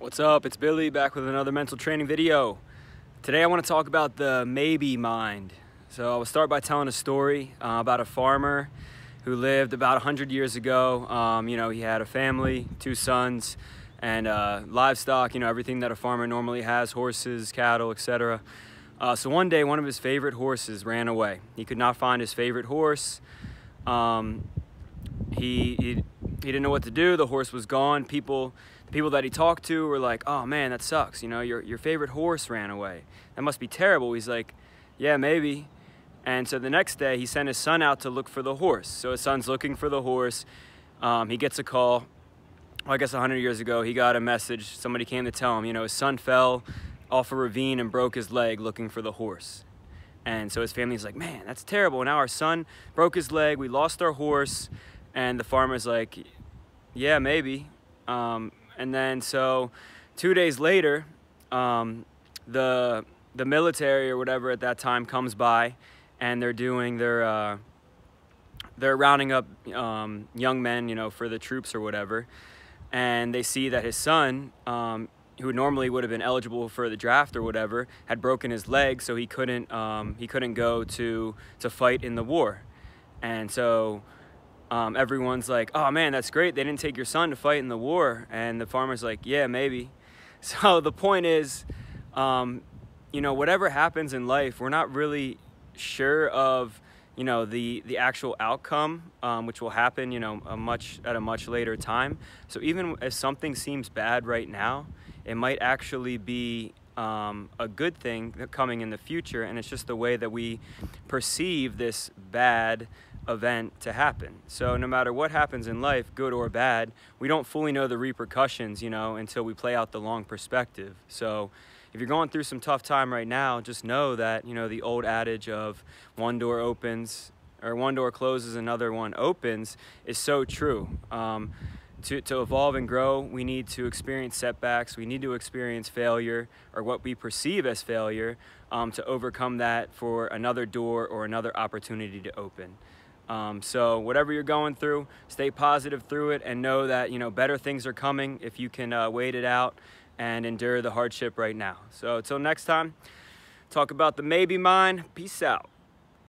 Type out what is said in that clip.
What's up? It's Billy back with another mental training video. Today I want to talk about the maybe mind. So I will start by telling a story about a farmer who lived about 100 years ago. He had a family, 2 sons, and livestock, everything that a farmer normally has, horses, cattle, etc. So one day one of his favorite horses ran away. He could not find his favorite horse. He didn't know what to do. The horse was gone. The people that he talked to were like, "Oh man, that sucks. Your favorite horse ran away. That must be terrible." He's like, "Yeah, maybe." And so the next day he sent his son out to look for the horse. So his son's looking for the horse. He gets a call. I guess 100 years ago he got a message. Somebody came to tell him, his son fell off a ravine and broke his leg looking for the horse. And so his family's like, "Man, that's terrible. Now our son broke his leg. We lost our horse." And the farmer's like, "Yeah, maybe." And then so 2 days later, the military or whatever at that time comes by, and they're doing they're rounding up young men, for the troops or whatever, and they see that his son, who normally would have been eligible for the draft or whatever, had broken his leg, so he couldn't go to fight in the war. And so everyone's like, "Oh man, that's great. They didn't take your son to fight in the war." And the farmer's like, "Yeah, maybe." So the point is, whatever happens in life, we're not really sure of, the actual outcome, which will happen, at a much later time. So even if something seems bad right now, it might actually be a good thing coming in the future, and it's just the way that we perceive this bad event to happen. So no matter what happens in life, good or bad, we don't fully know the repercussions, until we play out the long perspective. So if you're going through some tough time right now, just know that, the old adage of one door closes, another one opens is so true. To evolve and grow, we need to experience setbacks. We need to experience failure, or what we perceive as failure, to overcome that for another door or another opportunity to open. So whatever you're going through, stay positive through it, and know that, better things are coming if you can wait it out and endure the hardship right now. So until next time, talk about the maybe mind. Peace out.